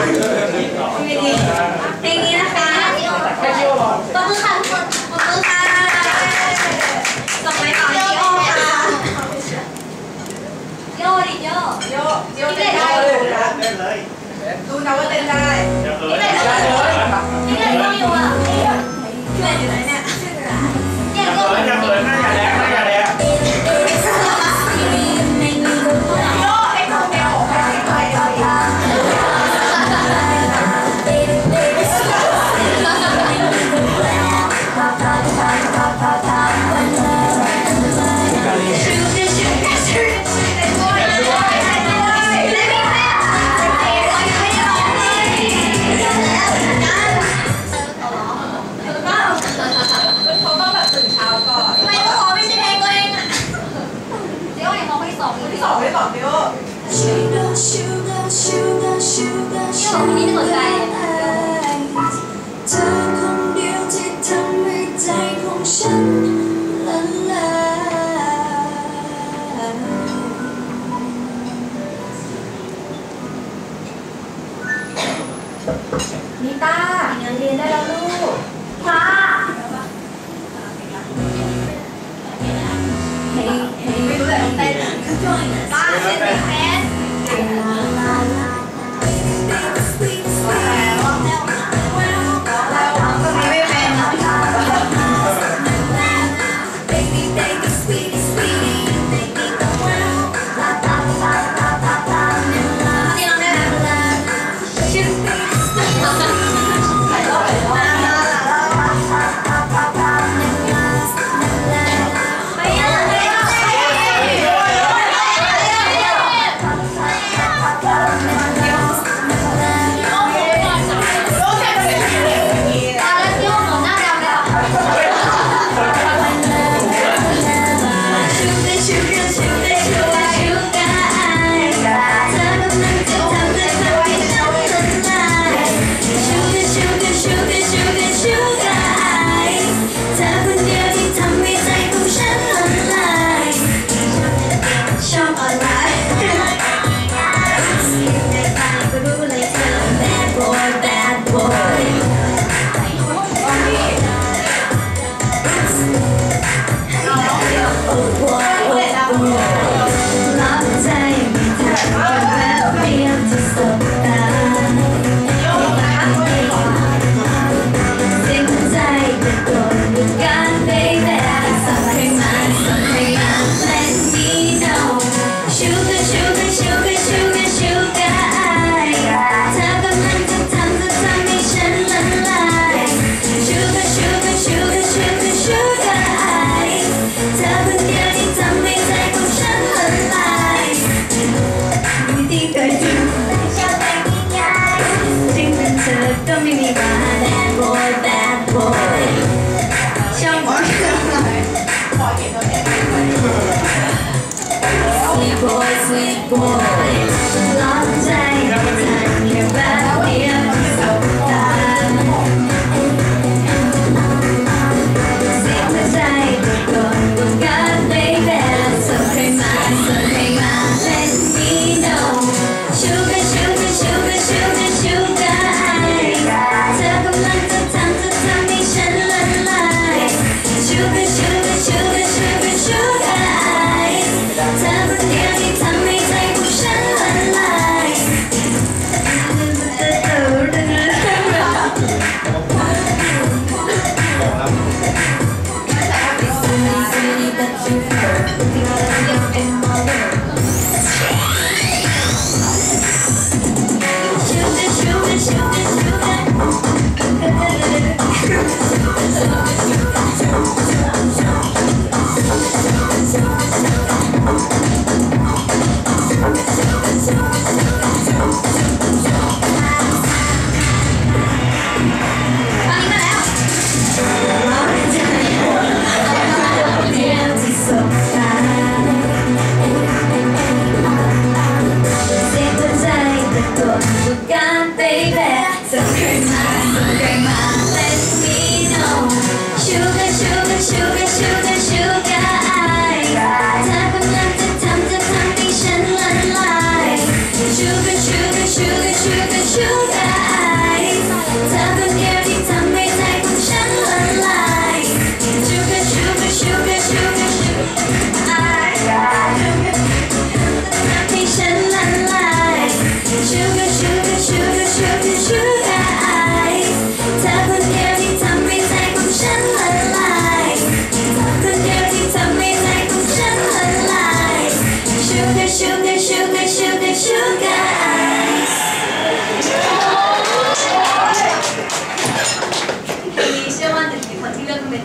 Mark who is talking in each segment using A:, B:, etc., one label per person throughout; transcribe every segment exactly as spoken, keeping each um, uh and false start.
A: เพลงนี้นะคะตบมือค่ะทุกคนตบมือค่ะส่งไปต่อที่โอค่ะโยดิโยโยโยเต้นได้เลยดูนะว่าเต้นได้พี่เต้นได้เลยพี่เต้นต้องอยู่อ่ะพี่เต้นอยู่ไหนเนี่ยอย่าเขินอย่าเขินหน้าอย่าแดงหน้าอย่าแดงโยไอ้คนเดียวไปไปไปสองไม่บอกเดียวนี่ไม่สนใจเธอคนเดียวที่ทำให้ใจของฉันละลายนิต้าเรียนได้แล้วลูกค่ะไม่รู้แต่ต้องเต้นบ้าเต้นเป็นแฟนSweet boy ล้อมใจทันแค่แป๊บเดียวสบตาเสียงหัวใจตะโกนบอกกันได้แบบส่งให้มาส่งให้มา Let me know Sugar Sugar Sugar Sugar Sugar เธอกำลังจะทำจะทำให้ฉันละลาย Sugar Sugar Sugar Sugar Sugar เธอคนเดียวที่ทำให้ใจของฉัน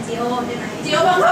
B: จีโอใช่ไหมจีโอบาง